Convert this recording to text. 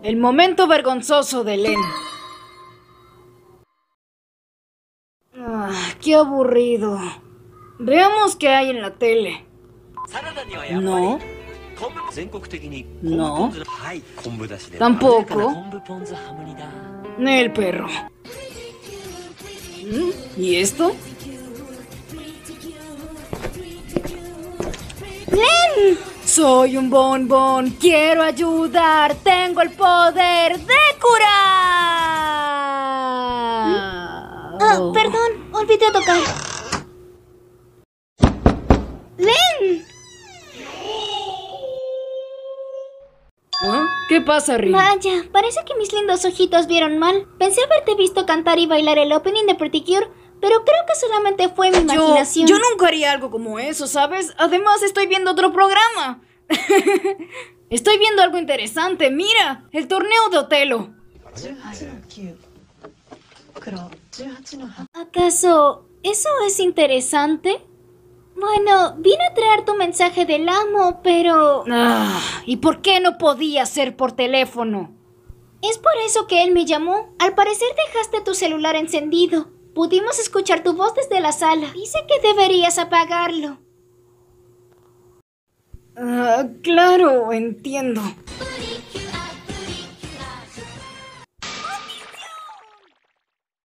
El momento vergonzoso de Len. Qué aburrido. Veamos qué hay en la tele. No. No. Tampoco. El perro. ¿Y esto? ¡Len! Soy un bonbón, quiero ayudar, tengo el poder de curar. Perdón, olvidé tocar. ¡Len! ¿Qué pasa, Rin? Vaya, parece que mis lindos ojitos vieron mal. Pensé haberte visto cantar y bailar el opening de Pretty Cure, pero creo que solamente fue mi imaginación. Yo nunca haría algo como eso, ¿sabes? Además, estoy viendo otro programa. Estoy viendo algo interesante. Mira, el torneo de Otelo. ¿Acaso eso es interesante? Bueno, vine a traer tu mensaje del amo, pero... ¿Y por qué no podía ser por teléfono? Es por eso que él me llamó. Al parecer dejaste tu celular encendido. Pudimos escuchar tu voz desde la sala. Dice que deberías apagarlo. Claro, entiendo.